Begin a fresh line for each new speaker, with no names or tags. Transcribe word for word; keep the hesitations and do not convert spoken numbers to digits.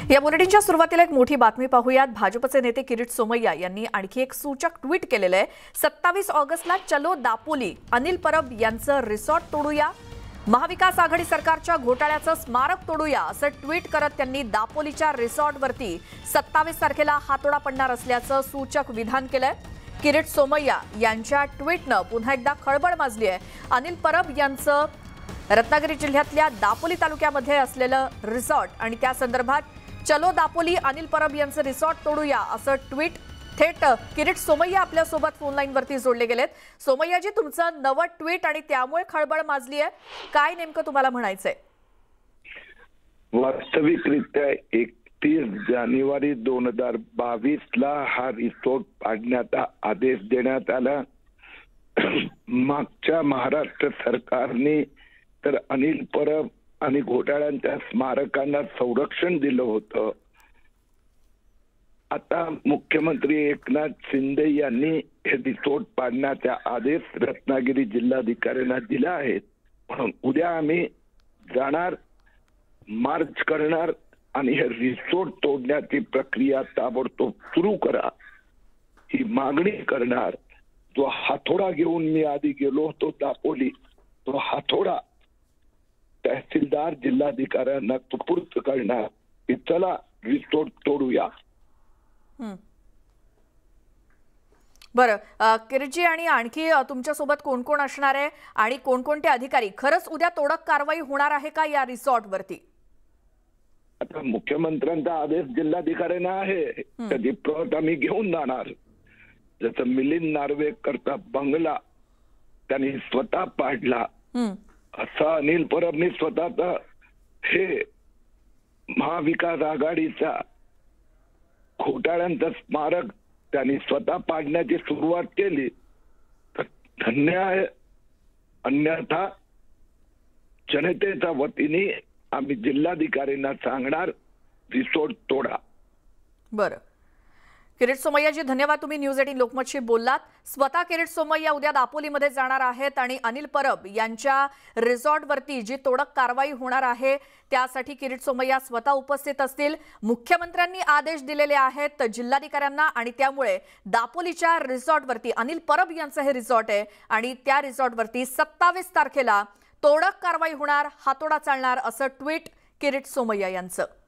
या बुलेटिनच्या सुरुवातीला एक मोठी बातमी पाहूयात। भाजपचे नेते किरीट सोमय्या यांनी आणखी एक सूचक ट्विट केलेले आहे। सत्तावीस ऑगस्टला चलो दापोली, अनिल परब यांचं रिसॉर्ट तोडूया, महाविकास आघाडी सरकारच्या घोटाळ्याचं स्मारक तोडूया असं ट्विट करत त्यांनी दापोलीच्या रिसॉर्टवरती सत्तावीस तारखेला हातोडा पडणार असल्याचं सूचक विधान केलंय। किरीट सोमय्या यांच्या ट्विटनं पुन्हा एकदा खळबळ माजली आहे। अनिल परब यांचं रत्नागिरी जिल्ह्यातल्या दापोली तालुक्यामध्ये असलेलं रिसॉर्ट आणि त्या संदर्भात चलो दापोली, अनिल परब यांचं रिसॉर्ट तोडूया असं ट्विट थेट किरीट सोमय्या आपल्या सोबत फोन लाईन वरती जोडले गेलेत। सोमय्याजी, तुमचं नवं ट्विट आणि त्यामुळे खळबळ माजली आहे, काय नेमकं तुम्हाला म्हणायचंय?
वास्तविकरित्या एकतीस जानेवारी दोन हजार बावीस ला हा रिसॉर्ट पाडण्याचा आदेश देण्यात आला। मागच्या महाराष्ट्र सरकारने तर अनिल परब आणि घोटाळ्यांच्या स्मारकांना संरक्षण दिलं होतं। आता मुख्यमंत्री एकनाथ शिंदे यांनी हे रिसॉर्ट पाडण्याचा आदेश रत्नागिरी जिल्हाधिकाऱ्यांना दिला आहे। म्हणून उद्या आम्ही जाणार, मार्च करणार आणि हे रिसॉर्ट तोडण्याची प्रक्रिया ताबडतोब सुरू करा ही मागणी करणार। जो हातोडा घेऊन मी आधी गेलो होतो दापोली, तो हातोडा तहसीलदार जिल्हाधिकाऱ्यांना सुपूर्द करणार की चला रिसॉर्ट तोडूया।
बरं, किरीटजी, आणि आणखी तुमच्या सोबत कोण कोण असणार आहे आणि कोणकोणते अधिकारी? खरंच उद्या तोडक कारवाई होणार आहे का या रिसॉर्ट वरती?
आता मुख्यमंत्र्यांचा आदेश जिल्हाधिकाऱ्यांना आहे, त्याची प्रत आम्ही घेऊन जाणार। जसं मिलिंद नार्वेकरचा बंगला त्यांनी स्वतः पाडला, असा अनिल परबनी स्वतःचा हे महाविकास आघाडीचा घोटाळ्यांचं स्मारक त्यांनी स्वतः पाडण्याची सुरुवात केली तर धन्य आहे। अन्यथा जनतेच्या वतीने आम्ही जिल्हाधिकाऱ्यांना सांगणार रिसॉर्ट तोडा।
बरं, किरीट सोमय्याजी, धन्यवाद, तुम्ही न्यूज एटीन लोकमतशी बोललात। स्वतः किरीट सोमय्या उद्या दापोलीमध्ये जाणार आहेत आणि अनिल परब यांच्या रिसॉर्टवरती जी तोडक कारवाई होणार आहे त्यासाठी किरीट सोमय्या स्वतः उपस्थित असतील। मुख्यमंत्र्यांनी आदेश दिलेले आहेत जिल्हाधिकाऱ्यांना आणि त्यामुळे दापोलीच्या रिसॉर्टवरती अनिल परब यांचं हे रिसॉर्ट आहे आणि त्या रिसॉर्टवरती सत्तावीस तारखेला तोडक कारवाई होणार, हातोडा चालणार असं ट्विट किरीट सोमय्या यांचं।